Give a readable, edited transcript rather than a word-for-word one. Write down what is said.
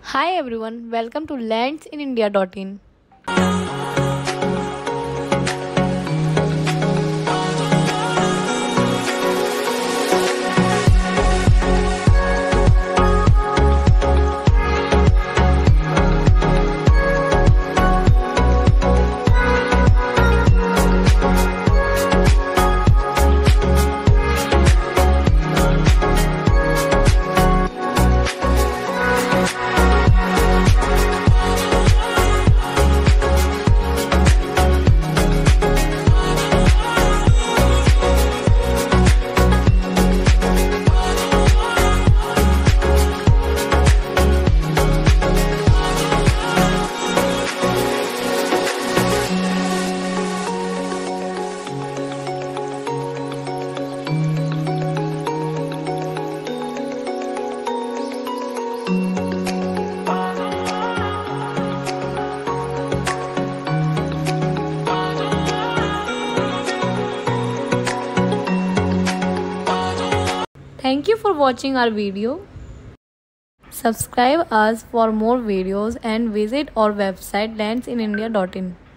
Hi everyone, welcome to landsinindia.in. Thank you for watching our video. Subscribe us for more videos and visit our website landsinindia.in.